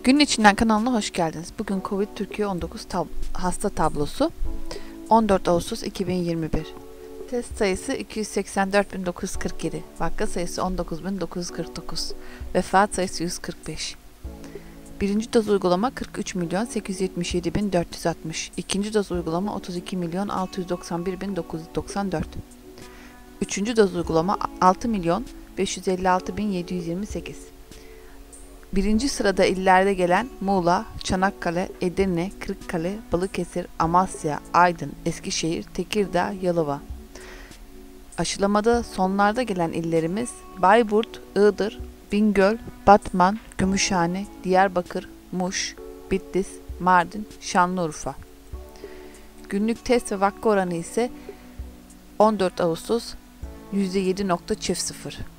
Günün içinden kanalına hoş geldiniz. Bugün Covid Türkiye 19 hasta tablosu 14 Ağustos 2021. Test sayısı 284.947. Vaka sayısı 19.949. Vefat sayısı 145. Birinci doz uygulama 43.877.460. İkinci doz uygulama 32.691.994. Üçüncü doz uygulama 6.556.728. Birinci sırada illerde gelen Muğla, Çanakkale, Edirne, Kırıkkale, Balıkesir, Amasya, Aydın, Eskişehir, Tekirdağ, Yalova. Aşılamada sonlarda gelen illerimiz Bayburt, Iğdır, Bingöl, Batman, Gümüşhane, Diyarbakır, Muş, Bitlis, Mardin, Şanlıurfa. Günlük test ve vaka oranı ise 14 Ağustos %7.00.